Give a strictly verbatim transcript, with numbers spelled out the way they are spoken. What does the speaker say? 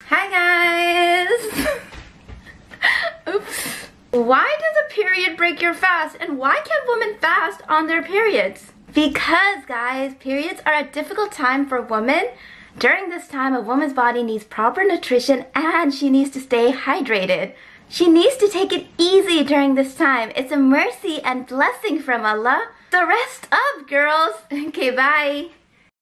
Hi guys! Oops. Why does a period break your fast, and why can't women fast on their periods? Because guys, periods are a difficult time for women. During this time, a woman's body needs proper nutrition and she needs to stay hydrated. She needs to take it easy during this time. It's a mercy and blessing from Allah. So rest up, girls. Okay, bye.